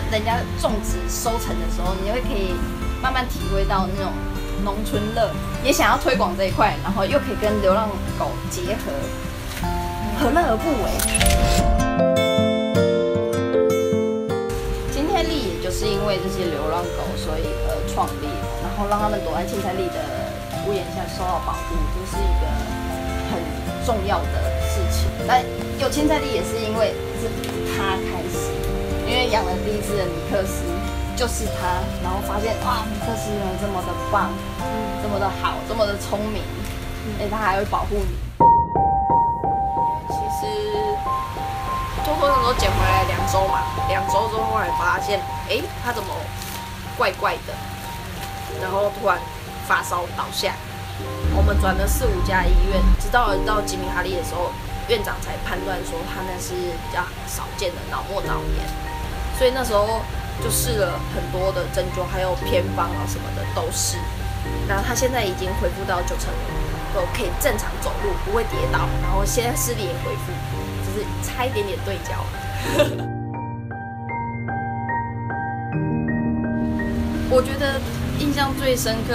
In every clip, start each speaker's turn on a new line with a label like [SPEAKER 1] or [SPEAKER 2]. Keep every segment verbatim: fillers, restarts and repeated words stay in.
[SPEAKER 1] 人家种植收成的时候，你会可以慢慢体会到那种农村乐，也想要推广这一块，然后又可以跟流浪狗结合，何乐而不为？金泰利也就是因为这些流浪狗，所以而创立，然后让他们躲在金泰利的屋檐下受到保护，这是一个很重要的事情。但有金泰利也是因为是他开始，因为养了第一只的尼克斯。就是他，然后发现哇，尼克斯人这么的棒，嗯，这么的好，这么的聪明，哎、嗯，他还会保护你。
[SPEAKER 2] 其实托托那时候捡回来两周嘛，两周之后后来发现，哎，他怎么怪怪的，然后突然发烧倒下。我们转了四五家医院，直到到吉米哈利的时候，院长才判断说他那是比较少见的脑膜脑炎，所以那时候。就试了很多的针灸，还有偏方啊什么的都试。然后他现在已经恢复到九成五，都可以正常走路，不会跌倒。然后现在视力也恢复，只是差一点点对焦。我觉得印象最深刻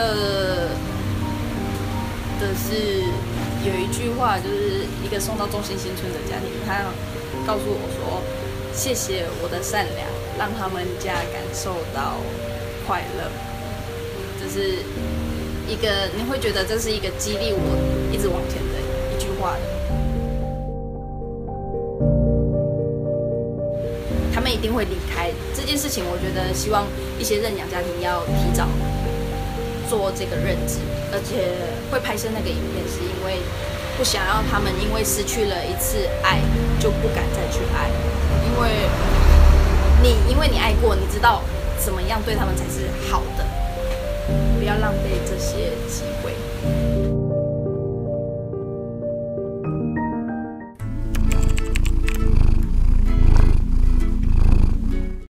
[SPEAKER 2] 的是有一句话，就是一个送到中心新村的家庭，他告诉我说：“谢谢我的善良。”让他们家感受到快乐，这是一个你会觉得这是一个激励我一直往前的一句话。他们一定会离开这件事情，我觉得希望一些认养家庭要提早做这个认知，而且会拍摄那个影片，是因为不想要他们因为失去了一次爱就不敢再去爱，因为。你因为你爱过，你知道怎么样对他们才是好的，不要浪费这些机会。